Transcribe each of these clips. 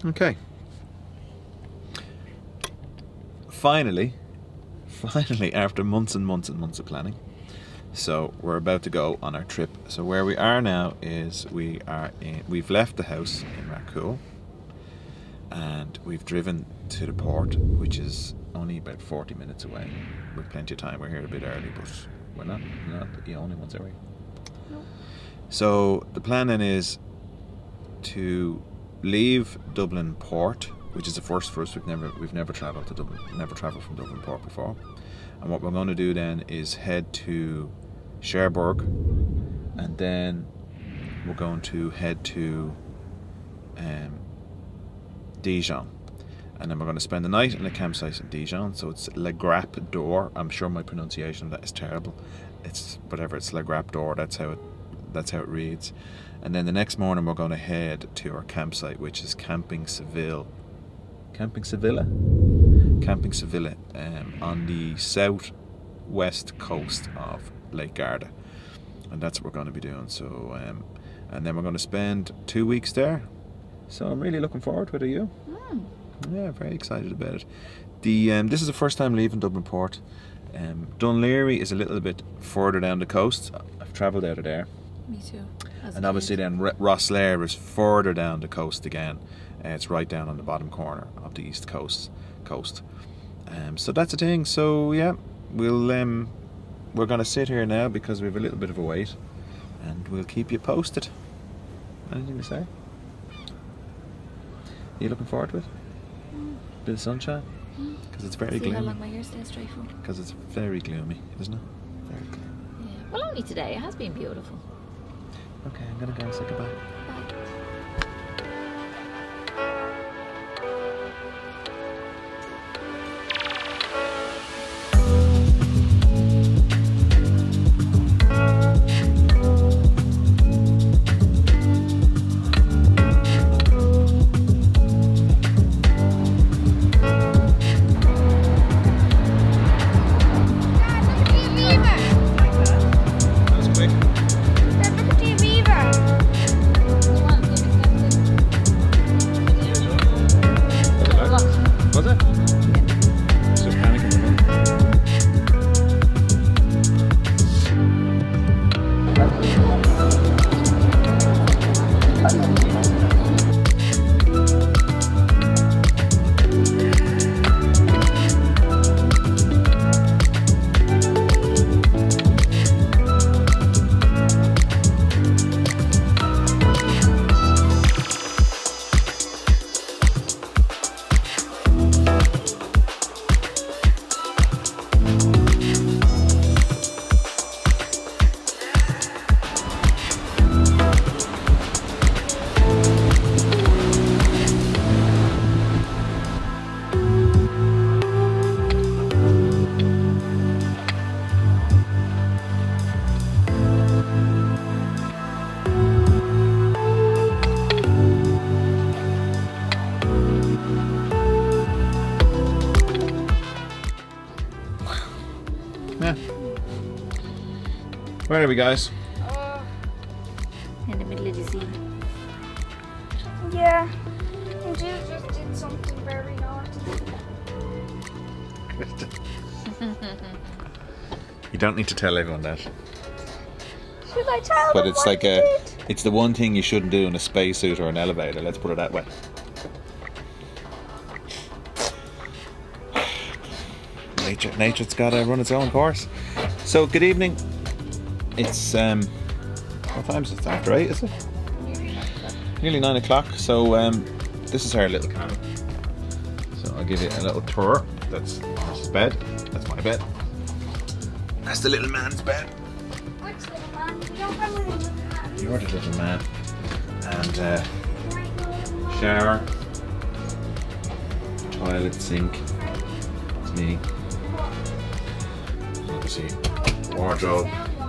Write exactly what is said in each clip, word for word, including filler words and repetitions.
Okay. Finally, finally, after months and months and months of planning, so we're about to go on our trip. So where we are now is we are in, we've left the house in Rathcoole, and we've driven to the port, which is only about forty minutes away. With plenty of time. We're here a bit early, but we're not not the only ones, are we? No. So the plan then is to leave Dublin Port, which is the first for us. We've never we've never travelled to Dublin, never travelled from Dublin Port before. And what we're going to do then is head to Cherbourg, and then we're going to head to um, Dijon, and then we're going to spend the night in a campsite in Dijon. So it's Le Grappe d'Or. I'm sure my pronunciation of that is terrible. It's whatever. It's Le Grappe d'Or. That's how it. That's how it reads. And then the next morning we're going to head to our campsite, which is Camping Seville. Camping Sevilla? Camping Sevilla, um, on the southwest coast of Lake Garda, and that's what we're going to be doing. So, um, and then we're going to spend two weeks there. So I'm really looking forward to it. Are you? Mm. Yeah, very excited about it. The um, this is the first time leaving Dublin Port. Um, Dunleary is a little bit further down the coast. I've travelled out of there. Me too. And obviously then R Rosslare is further down the coast again. Uh, it's right down on the bottom corner of the east coast. Coast. Um, so that's the thing. So yeah, we'll um, we're gonna sit here now because we have a little bit of a wait, and we'll keep you posted. Anything to say? You looking forward to it? Mm. Bit of sunshine? Because Mm. it's very See gloomy. how long my hair stays straight for. Because it's very gloomy, isn't it? Very gloomy. Yeah. Well, only today. It has been beautiful. Okay, I'm gonna go and say goodbye. Bye. Yeah. Where are we, guys? Uh, In the middle of the sea. yeah. And you just did something very naughty. You don't need to tell everyone that. Should I tell But them it's what like I a, did? it's the one thing you shouldn't do in a spacesuit or an elevator, let's put it that way. Nature, nature's got to run its own course. So, good evening. It's, um, what time is it? It's after eight, is it? Nearly nine o'clock. So, um, this is our little cabin. So, I'll give you a little tour. That's his bed. That's my bed. That's the little man's bed. Which little man? You don't have a little man. You're the little man. And, uh, shower, toilet, sink. It's me. Let's see, wardrobe.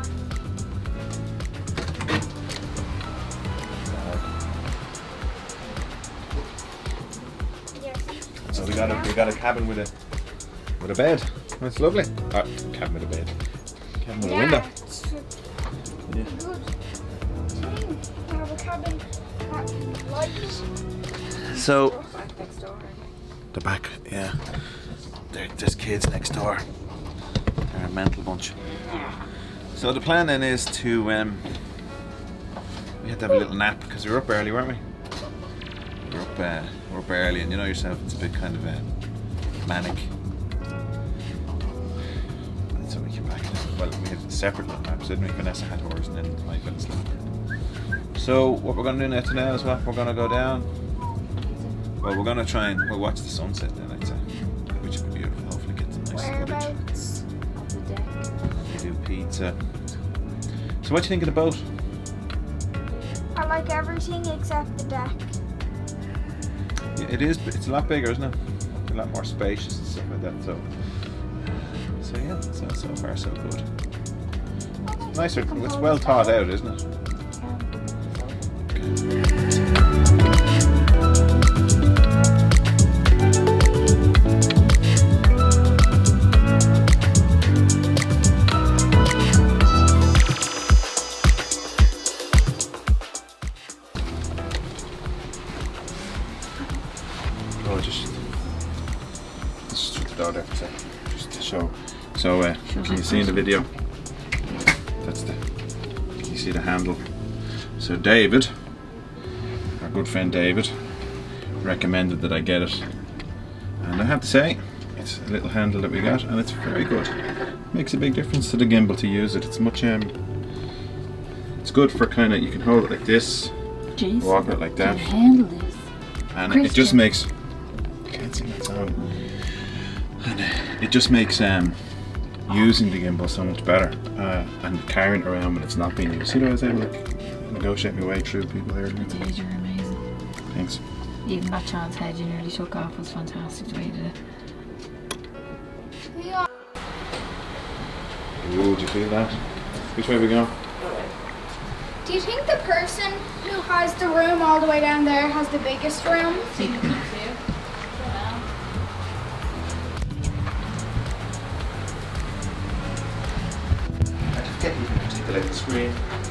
So we got a we got a cabin with a with a bed. That's lovely. Uh, cabin with a bed. Cabin with a window. It's a good thing to have a cabin That light. So Back next door. the back, yeah. There, there's kids next door. They're a mental bunch. So the plan then is to um, we had to have a little nap because we were up early, weren't we? We were up, uh, we were up early, and you know yourself, it's a bit kind of uh, manic. And so we came back. Well, we had separate little naps, didn't we? Vanessa had hers, and then I fell asleep. So what we're going to do now today is what we're going to go down. Well, we're going to try and we'll watch the sunset then, I'd say, which would be beautiful. Hopefully, get some nice footage. Whereabouts? On the deck. We do pizza. So what do you think of the boat? I like everything except the deck. Yeah, it is. It's a lot bigger, isn't it? A lot more spacious and stuff like that. So, so yeah. So so far so good. Nicer. It's well thought out, isn't it? Oh, just just shut the door there for a second, just to show. So, uh, can you see in the video? That's the. Can you see the handle? So David, our good friend David, recommended that I get it, and I have to say, it's a little handle that we got, and it's very good. Makes a big difference to the gimbal to use it. It's much um. It's good for kind of, you can hold it like this, Jeez, walk it like that, handle this. and it just Christian. makes. Can't sing that song. And uh, it just makes um, using the gimbal so much better, uh, and carrying it around when it's not being used. See how I was able to negotiate my way through people here. Did, you're amazing. Thanks. Even that chance head you nearly took off was fantastic the way you did it. Yeah. Ooh, do you feel that? Which way are we going? Do you think the person who has the room all the way down there has the biggest room? I just get you to take the little screen.